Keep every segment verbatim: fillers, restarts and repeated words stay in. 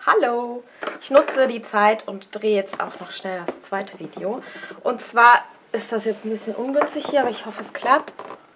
Hallo! Ich nutze die Zeit und drehe jetzt auch noch schnell das zweite Video. Und zwar ist das jetzt ein bisschen ungünstig hier, aber ich hoffe, es klappt.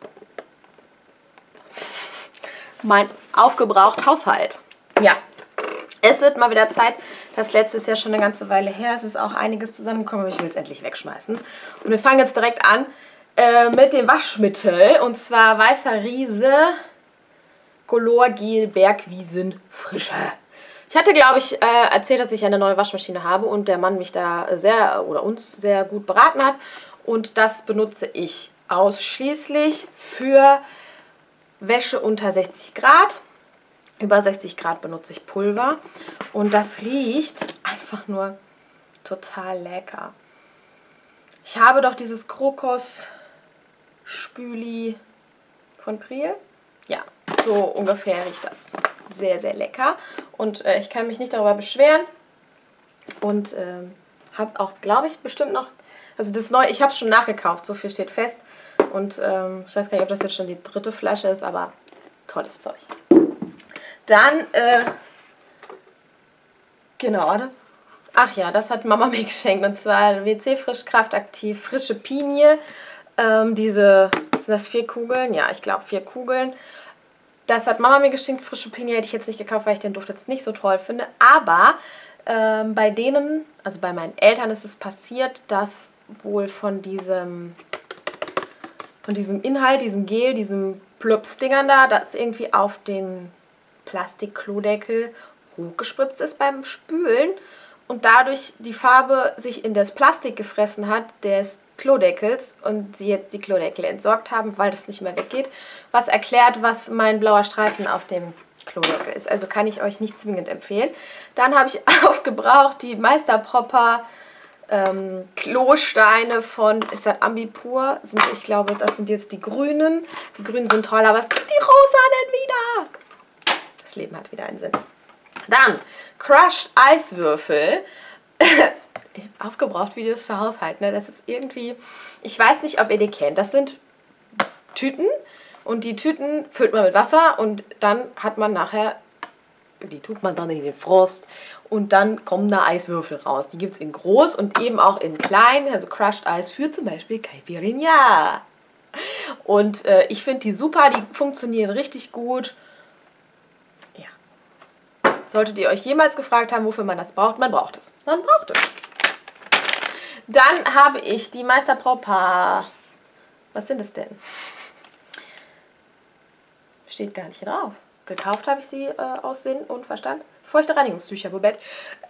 Mein aufgebraucht Haushalt. Ja, es wird mal wieder Zeit. Das letzte ist ja schon eine ganze Weile her. Es ist auch einiges zusammengekommen, aber ich will es endlich wegschmeißen. Und wir fangen jetzt direkt an äh, mit dem Waschmittel. Und zwar Weißer Riese Colorgel Bergwiesen Frische. Ich hatte, glaube ich, äh, erzählt, dass ich eine neue Waschmaschine habe und der Mann mich da sehr oder uns sehr gut beraten hat. Und das benutze ich ausschließlich für Wäsche unter sechzig Grad. Über sechzig Grad benutze ich Pulver. Und das riecht einfach nur total lecker. Ich habe doch dieses Krokos-Spüli von Priel. Ja, so ungefähr riecht das. Sehr, sehr lecker. Und äh, ich kann mich nicht darüber beschweren. Und ähm, habe auch, glaube ich, bestimmt noch... Also das neue, ich habe es schon nachgekauft, so viel steht fest. Und ähm, ich weiß gar nicht, ob das jetzt schon die dritte Flasche ist, aber tolles Zeug. Dann, äh, genau, warte. Ach ja, das hat Mama mir geschenkt. Und zwar W C Frisch Kraftaktiv Frische Pinie. Ähm, diese, sind das vier Kugeln? Ja, ich glaube vier Kugeln. Das hat Mama mir geschenkt. Frische Pinie hätte ich jetzt nicht gekauft, weil ich den Duft jetzt nicht so toll finde. Aber ähm, bei denen, also bei meinen Eltern ist es passiert, dass wohl von diesem, von diesem Inhalt, diesem Gel, diesem Plups-Dingern da, das irgendwie auf den Plastik-Klodeckel hochgespritzt ist beim Spülen und dadurch die Farbe sich in das Plastik gefressen hat des Klodeckels und sie jetzt die Klodeckel entsorgt haben, weil das nicht mehr weggeht. Was erklärt, was mein blauer Streifen auf dem Klodeckel ist. Also kann ich euch nicht zwingend empfehlen. Dann habe ich aufgebraucht die Meisterpropper ähm, Klosteine von, ist das Ambipur? Sind, ich glaube, das sind jetzt die grünen. Die grünen sind toll, aber es gibt die rosanen wieder. Das Leben hat wieder einen Sinn. Dann Crushed Eiswürfel. Ich habe aufgebraucht Videos für Haushalt. Ne? Das ist irgendwie, ich weiß nicht, ob ihr die kennt. Das sind Tüten und die Tüten füllt man mit Wasser und dann hat man nachher, die tut man dann in den Frost und dann kommen da Eiswürfel raus. Die gibt es in groß und eben auch in klein, also Crushed Eis für zum Beispiel Caipirinha. Und äh, ich finde die super, die funktionieren richtig gut. Solltet ihr euch jemals gefragt haben, wofür man das braucht, man braucht es. Man braucht es. Dann habe ich die Meisterpropper. Was sind es denn? Steht gar nicht drauf. Gekauft habe ich sie äh, aus Sinn und Verstand. Feuchte Reinigungstücher, Bobette.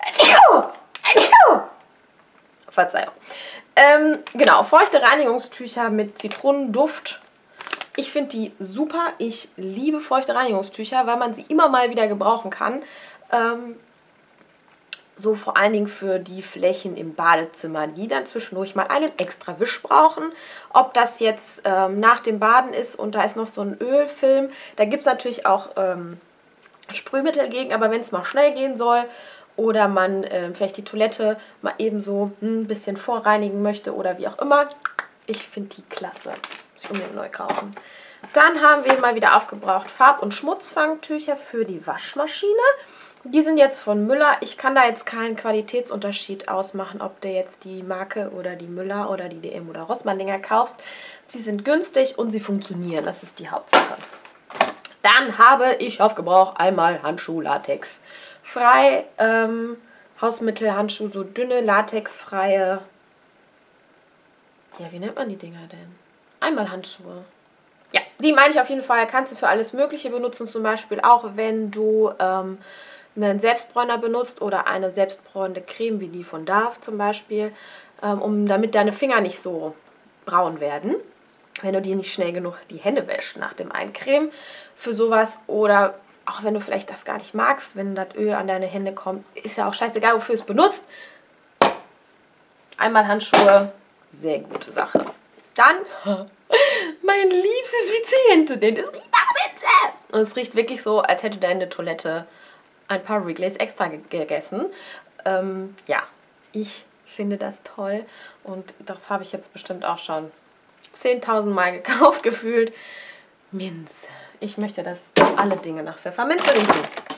Verzeihung. Ähm, genau, feuchte Reinigungstücher mit Zitronenduft. Ich finde die super. Ich liebe feuchte Reinigungstücher, weil man sie immer mal wieder gebrauchen kann. Ähm, so vor allen Dingen für die Flächen im Badezimmer, die dann zwischendurch mal einen extra Wisch brauchen. Ob das jetzt ähm, nach dem Baden ist und da ist noch so ein Ölfilm. Da gibt es natürlich auch ähm, Sprühmittel gegen, aber wenn es mal schnell gehen soll oder man äh, vielleicht die Toilette mal eben so ein bisschen vorreinigen möchte oder wie auch immer. Ich finde die klasse. Muss ich unbedingt neu kaufen. Dann haben wir mal wieder aufgebraucht Farb- und Schmutzfangtücher für die Waschmaschine. Die sind jetzt von Müller. Ich kann da jetzt keinen Qualitätsunterschied ausmachen, ob du jetzt die Marke oder die Müller oder die D M oder Rossmann-Dinger kaufst. Sie sind günstig und sie funktionieren. Das ist die Hauptsache. Dann habe ich aufgebraucht einmal Handschuh-Latex. Frei, ähm, Hausmittel-Handschuh, so dünne, latexfreie. Ja, wie nennt man die Dinger denn? Einmal Handschuhe. Ja, die meine ich auf jeden Fall. Kannst du für alles Mögliche benutzen. Zum Beispiel auch, wenn du ähm, einen Selbstbräuner benutzt oder eine selbstbräunende Creme wie die von Dove zum Beispiel, ähm, um, damit deine Finger nicht so braun werden. Wenn du dir nicht schnell genug die Hände wäschst nach dem Eincremen für sowas. Oder auch wenn du vielleicht das gar nicht magst, wenn das Öl an deine Hände kommt, ist ja auch scheißegal, wofür es benutzt. Einmal Handschuhe, sehr gute Sache. Dann mein liebstes Viziente, denn es riecht nach Minze. Und es riecht wirklich so, als hätte deine Toilette ein paar Wrigley's extra gegessen. Ähm, ja, ich finde das toll und das habe ich jetzt bestimmt auch schon zehntausend Mal gekauft, gefühlt. Minze. Ich möchte, dass alle Dinge nach Pfefferminze riechen.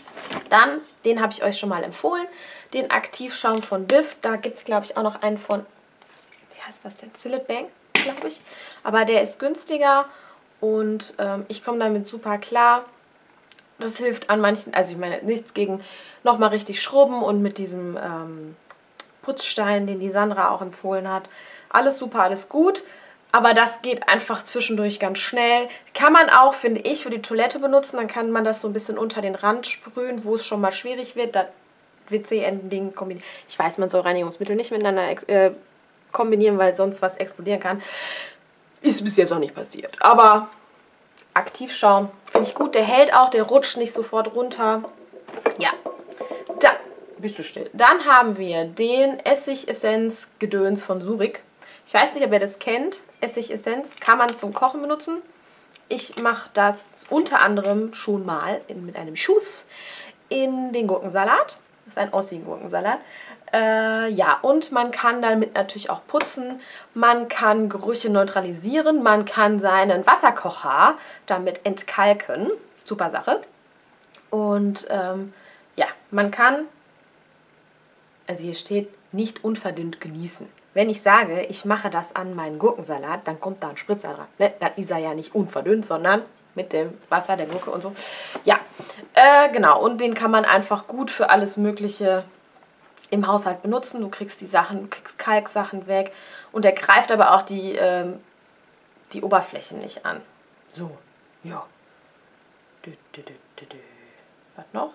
Dann, den habe ich euch schon mal empfohlen, den Aktivschaum von Biff. Da gibt es, glaube ich, auch noch einen von, wie heißt das denn? Cillit Bang, glaube ich. Aber der ist günstiger und ähm, ich komme damit super klar. Das hilft an manchen, also ich meine, nichts gegen nochmal richtig schrubben und mit diesem ähm, Putzstein, den die Sandra auch empfohlen hat. Alles super, alles gut. Aber das geht einfach zwischendurch ganz schnell. Kann man auch, finde ich, für die Toilette benutzen. Dann kann man das so ein bisschen unter den Rand sprühen, wo es schon mal schwierig wird. Das W C-Ending kombinieren. Ich weiß, man soll Reinigungsmittel nicht miteinander äh, kombinieren, weil sonst was explodieren kann. Ist bis jetzt auch nicht passiert. Aber Aktivschaum finde ich gut. Der hält auch, der rutscht nicht sofort runter. Ja, da bist du still. Dann haben wir den Essig-Essenz-Gedöns von Surik. Ich weiß nicht, ob ihr das kennt. Essig-Essenz kann man zum Kochen benutzen. Ich mache das unter anderem schon mal in, mit einem Schuss in den Gurkensalat. Das ist ein Ossi-Gurkensalat. Äh, ja, und man kann damit natürlich auch putzen. Man kann Gerüche neutralisieren. Man kann seinen Wasserkocher damit entkalken. Super Sache. Und ähm, ja, man kann, also hier steht, nicht unverdünnt genießen. Wenn ich sage, ich mache das an meinen Gurkensalat, dann kommt da ein Spritzer dran. Ne? Dann ist er ja nicht unverdünnt, sondern mit dem Wasser der Gurke und so. Ja, äh, genau. Und den kann man einfach gut für alles Mögliche im Haushalt benutzen. Du kriegst die Sachen, du kriegst Kalksachen weg. Und der greift aber auch die, ähm, die Oberflächen nicht an. So, ja. Dü, dü, dü, dü, dü. Was noch?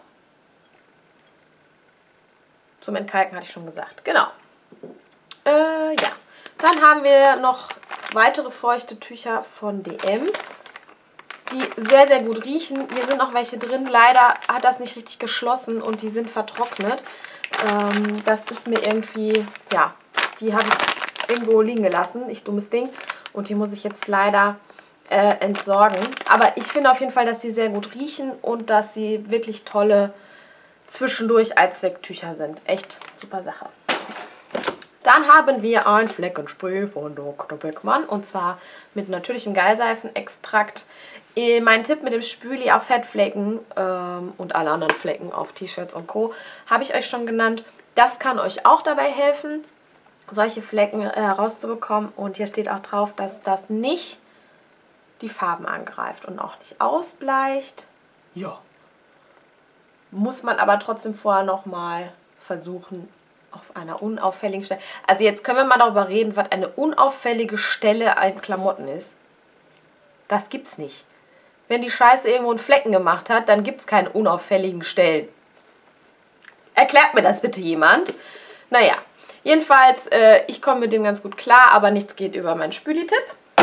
Zum Entkalken hatte ich schon gesagt. Genau. Äh, ja. Dann haben wir noch weitere feuchte Tücher von D M, die sehr, sehr gut riechen. Hier sind noch welche drin. Leider hat das nicht richtig geschlossen und die sind vertrocknet. Ähm, das ist mir irgendwie, ja, die habe ich irgendwo liegen gelassen. Ich dummes Ding. Und die muss ich jetzt leider äh, entsorgen. Aber ich finde auf jeden Fall, dass sie sehr gut riechen und dass sie wirklich tolle zwischendurch Allzwecktücher sind. Echt super Sache. Dann haben wir ein Fleckenspray von Doktor Beckmann und zwar mit natürlichem Gallseifenextrakt. Äh, mein Tipp mit dem Spüli auf Fettflecken ähm, und alle anderen Flecken auf T-Shirts und Co. habe ich euch schon genannt. Das kann euch auch dabei helfen, solche Flecken äh, herauszubekommen. Und hier steht auch drauf, dass das nicht die Farben angreift und auch nicht ausbleicht. Ja. Muss man aber trotzdem vorher nochmal versuchen, auf einer unauffälligen Stelle. Also jetzt können wir mal darüber reden, was eine unauffällige Stelle an Klamotten ist. Das gibt's nicht. Wenn die Scheiße irgendwo einen Flecken gemacht hat, dann gibt es keine unauffälligen Stellen. Erklärt mir das bitte jemand. Naja, jedenfalls, äh, ich komme mit dem ganz gut klar, aber nichts geht über meinen Spüli-Tipp.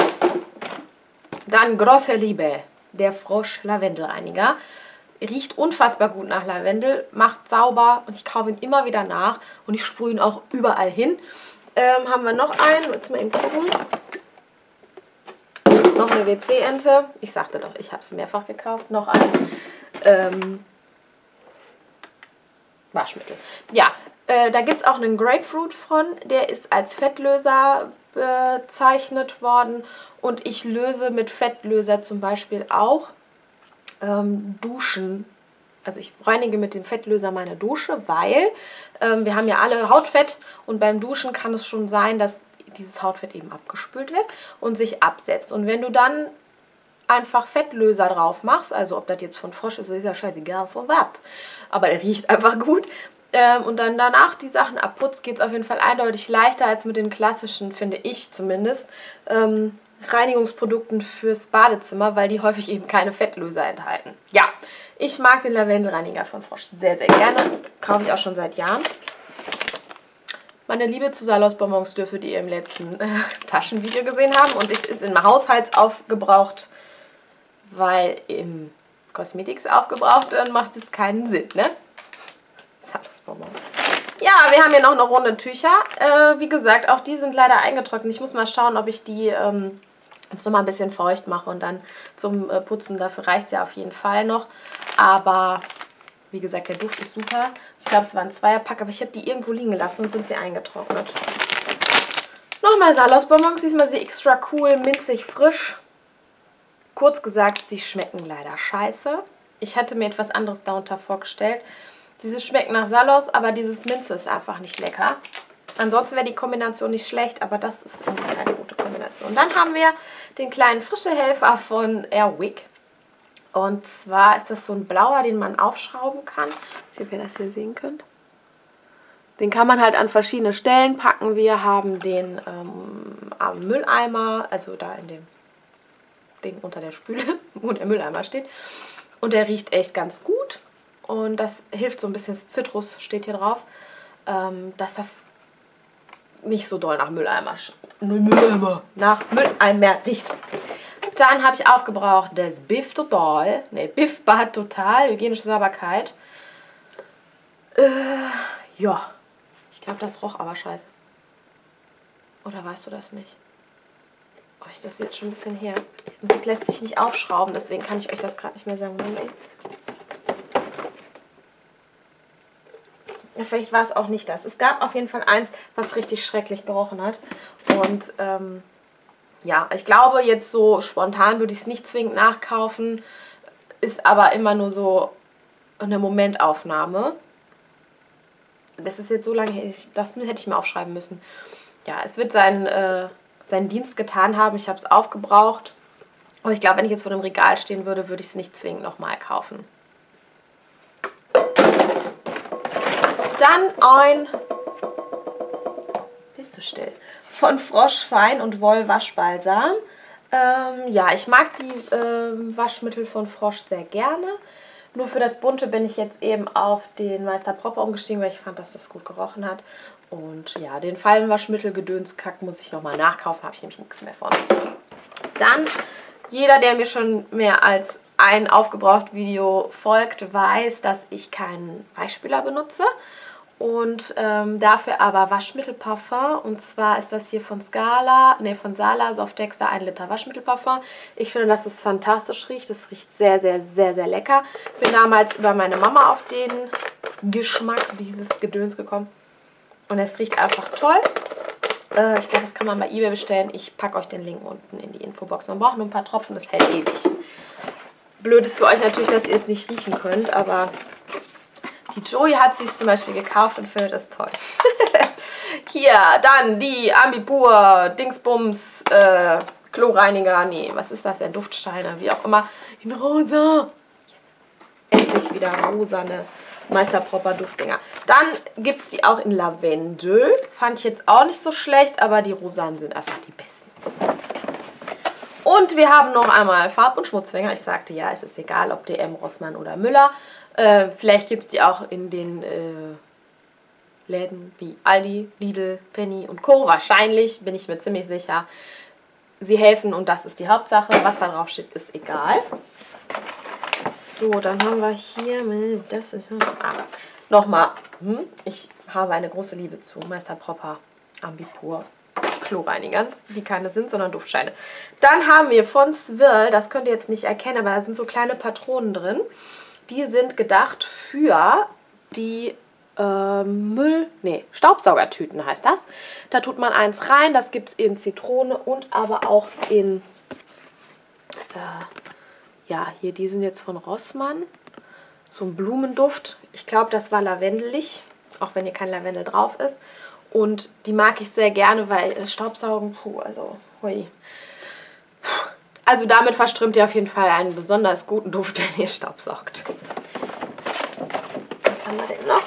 Dann Grosse Liebe, der Frosch-Lavendelreiniger. Riecht unfassbar gut nach Lavendel, macht sauber und ich kaufe ihn immer wieder nach und ich sprühe ihn auch überall hin. Ähm, haben wir noch einen, jetzt mal eben gucken. Noch eine W C-Ente. Ich sagte doch, ich habe es mehrfach gekauft. Noch ein ähm, Waschmittel. Ja, äh, da gibt es auch einen Grapefruit von. Der ist als Fettlöser bezeichnet worden und ich löse mit Fettlöser zum Beispiel auch Ähm, Duschen, also ich reinige mit dem Fettlöser meine Dusche, weil ähm, wir haben ja alle Hautfett und beim Duschen kann es schon sein, dass dieses Hautfett eben abgespült wird und sich absetzt. Und wenn du dann einfach Fettlöser drauf machst, also ob das jetzt von Frosch ist, ist ja scheißegal von was, aber er riecht einfach gut, ähm, und dann danach die Sachen abputzt, geht es auf jeden Fall eindeutig leichter als mit den klassischen, finde ich zumindest, ähm, Reinigungsprodukten fürs Badezimmer, weil die häufig eben keine Fettlöser enthalten. Ja, ich mag den Lavendelreiniger von Frosch sehr, sehr gerne. Kaufe ich auch schon seit Jahren. Meine Liebe zu Salos-Bonbons dürftet ihr im letzten äh, Taschenvideo gesehen haben. Und es ist im Haushaltsaufgebraucht, weil im Cosmetics aufgebraucht, dann macht es keinen Sinn, ne? Salos-Bonbons. Ja, wir haben hier noch eine Runde Tücher. Äh, wie gesagt, auch die sind leider eingetrocknet. Ich muss mal schauen, ob ich die ähm, jetzt noch mal ein bisschen feucht mache und dann zum äh, Putzen. Dafür reicht es ja auf jeden Fall noch. Aber wie gesagt, der Duft ist super. Ich glaube, es war ein Zweierpack, aber ich habe die irgendwo liegen gelassen und sind sie eingetrocknet. Nochmal Salos-Bonbons. Diesmal sie extra cool, minzig, frisch. Kurz gesagt, sie schmecken leider scheiße. Ich hatte mir etwas anderes darunter vorgestellt. Dieses schmeckt nach Salos, aber dieses Minze ist einfach nicht lecker. Ansonsten wäre die Kombination nicht schlecht, aber das ist irgendwie keine gute Kombination. Dann haben wir den kleinen Frischehelfer von Airwick. Und zwar ist das so ein blauer, den man aufschrauben kann. Ich weiß nicht, ob ihr das hier sehen könnt. Den kann man halt an verschiedene Stellen packen. Wir haben den ähm, am Mülleimer, also da in dem Ding unter der Spüle, wo der Mülleimer steht. Und der riecht echt ganz gut. Und das hilft so ein bisschen, Zitrus steht hier drauf, ähm, dass das nicht so doll nach Mülleimer, Mülleimer. nach Mülleimer riecht. Dann habe ich aufgebraucht das Biff Total, ne, Biff Bad Total, hygienische Sauberkeit. Äh, ja, ich glaube, das roch aber scheiße. Oder weißt du das nicht? Oh, ich das ist jetzt schon ein bisschen her. Und das lässt sich nicht aufschrauben, deswegen kann ich euch das gerade nicht mehr sagen. Moment. Ja, vielleicht war es auch nicht das. Es gab auf jeden Fall eins, was richtig schrecklich gerochen hat. Und ähm, ja, ich glaube jetzt so spontan würde ich es nicht zwingend nachkaufen. Ist aber immer nur so eine Momentaufnahme. Das ist jetzt so lange her, das hätte ich mir aufschreiben müssen. Ja, es wird seinen, äh, seinen Dienst getan haben. Ich habe es aufgebraucht. Und ich glaube, wenn ich jetzt vor dem Regal stehen würde, würde ich es nicht zwingend nochmal kaufen. Dann ein, bist du still, von Frosch Fein und Woll Waschbalsam. Ähm, ja, ich mag die ähm, Waschmittel von Frosch sehr gerne. Nur für das Bunte bin ich jetzt eben auf den Meister Propper umgestiegen, weil ich fand, dass das gut gerochen hat. Und ja, den Fallenwaschmittel Gedönskack muss ich nochmal nachkaufen, habe ich nämlich nichts mehr von. Dann, jeder, der mir schon mehr als ein Aufgebraucht-Video folgt, weiß, dass ich keinen Weichspüler benutze. Und ähm, dafür aber Waschmittelparfum. Und zwar ist das hier von Scala, ne, von Sala, Softexter, ein Liter Waschmittelparfum. Ich finde, dass es fantastisch riecht. Es riecht sehr, sehr, sehr, sehr lecker. Bin damals über meine Mama auf den Geschmack dieses Gedöns gekommen. Und es riecht einfach toll. Äh, ich glaube, das kann man bei eBay bestellen. Ich packe euch den Link unten in die Infobox. Man braucht nur ein paar Tropfen, das hält ewig. Blöd ist für euch natürlich, dass ihr es nicht riechen könnt, aber die Joey hat sich zum Beispiel gekauft und findet das toll. Hier, dann die Ambipur Dingsbums äh, Kloreiniger. Nee, was ist das denn? Duftsteine, wie auch immer. In rosa. Endlich wieder rosane Meister Propper Duftdinger. Dann gibt es die auch in Lavendel. Fand ich jetzt auch nicht so schlecht, aber die rosanen sind einfach die besten. Und wir haben noch einmal Farb- und Schmutzfänger. Ich sagte ja, es ist egal, ob D M, Rossmann oder Müller. Äh, vielleicht gibt es die auch in den äh, Läden wie Aldi, Lidl, Penny und Co. Wahrscheinlich, bin ich mir ziemlich sicher. Sie helfen und das ist die Hauptsache. Was da drauf steht, ist egal. So, dann haben wir hier mit, das ist, ah, nochmal, hm, ich habe eine große Liebe zu Meister Propper Ambipur Kloreinigern, die keine sind, sondern Duftsteine. Dann haben wir von Swirl, das könnt ihr jetzt nicht erkennen, aber da sind so kleine Patronen drin. Die sind gedacht für die äh, Müll, nee, Staubsaugertüten heißt das. Da tut man eins rein, das gibt es in Zitrone und aber auch in, äh, ja, hier, die sind jetzt von Rossmann. So ein Blumenduft. Ich glaube, das war lavendelig, auch wenn hier kein Lavendel drauf ist. Und die mag ich sehr gerne, weil das Staubsaugen, puh, also, hui. Also damit verströmt ihr auf jeden Fall einen besonders guten Duft, wenn ihr staubsaugt. Was haben wir denn noch?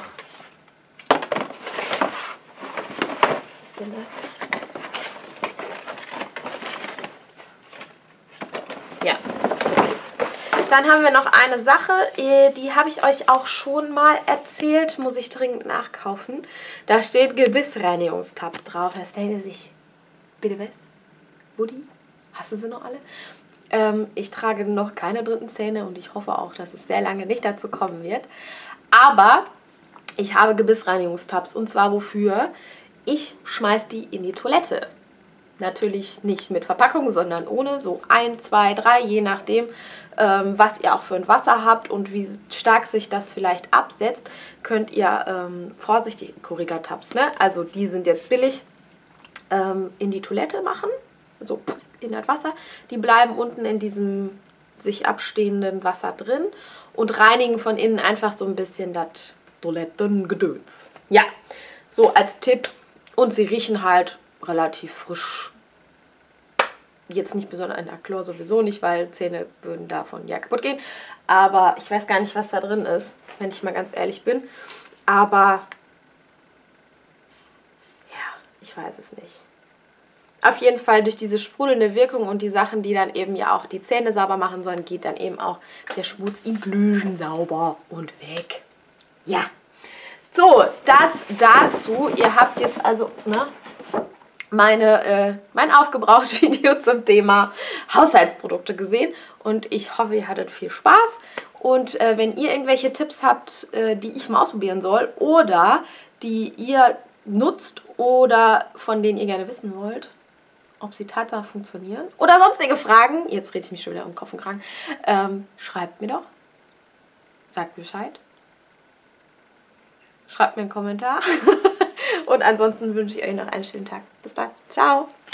Was ist denn das? Ja. Dann haben wir noch eine Sache, die habe ich euch auch schon mal erzählt, muss ich dringend nachkaufen. Da steht Gebissreinigungstabs drauf. Da denkt ihr sich, bitte was? Woody? Hast du sie noch alle? Ähm, ich trage noch keine dritten Zähne und ich hoffe auch, dass es sehr lange nicht dazu kommen wird. Aber ich habe Gebissreinigungstabs und zwar wofür? Ich schmeiß die in die Toilette. Natürlich nicht mit Verpackung, sondern ohne, so ein, zwei, drei, je nachdem, ähm, was ihr auch für ein Wasser habt und wie stark sich das vielleicht absetzt, könnt ihr, ähm, vorsichtig, Corriga-Tabs, ne? Also die sind jetzt billig, ähm, in die Toilette machen, so in das Wasser. Die bleiben unten in diesem sich abstehenden Wasser drin und reinigen von innen einfach so ein bisschen das Toilettengedöns. Ja, so als Tipp. Und sie riechen halt relativ frisch. Jetzt nicht besonders in der Chlor sowieso nicht, weil Zähne würden davon ja kaputt gehen. Aber ich weiß gar nicht, was da drin ist, wenn ich mal ganz ehrlich bin. Aber ja, ich weiß es nicht. Auf jeden Fall durch diese sprudelnde Wirkung und die Sachen, die dann eben ja auch die Zähne sauber machen sollen, geht dann eben auch der Schmutz in Glüschen sauber und weg. Ja. So, das dazu. Ihr habt jetzt also, ne, meine, äh, mein aufgebraucht Video zum Thema Haushaltsprodukte gesehen. Und ich hoffe, ihr hattet viel Spaß. Und äh, wenn ihr irgendwelche Tipps habt, äh, die ich mal ausprobieren soll oder die ihr nutzt oder von denen ihr gerne wissen wollt, ob sie tatsächlich funktionieren oder sonstige Fragen, jetzt rede ich mich schon wieder um Kopf und Kragen, ähm, schreibt mir doch. Sagt Bescheid. Schreibt mir einen Kommentar. Und ansonsten wünsche ich euch noch einen schönen Tag. Bis dann. Ciao.